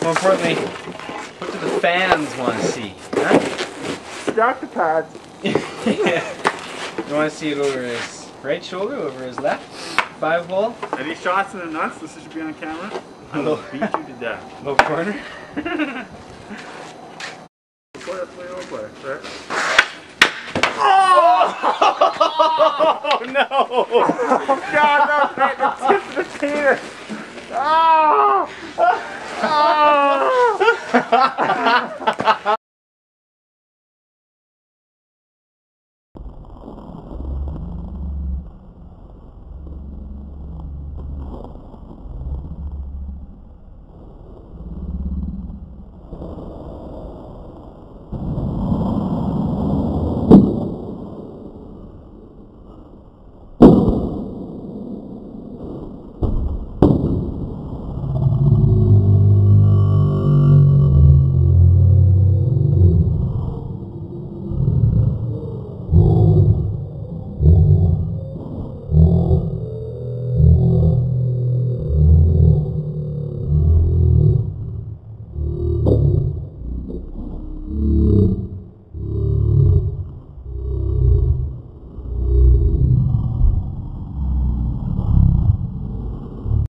more importantly, what do the fans want to see? Huh? Stack the pads. Yeah. You want to see it over his right shoulder, over his left 5-hole? Any shots in the nuts? This should be on camera. I will beat you to death. Low corner. Oh no! Oh God, no!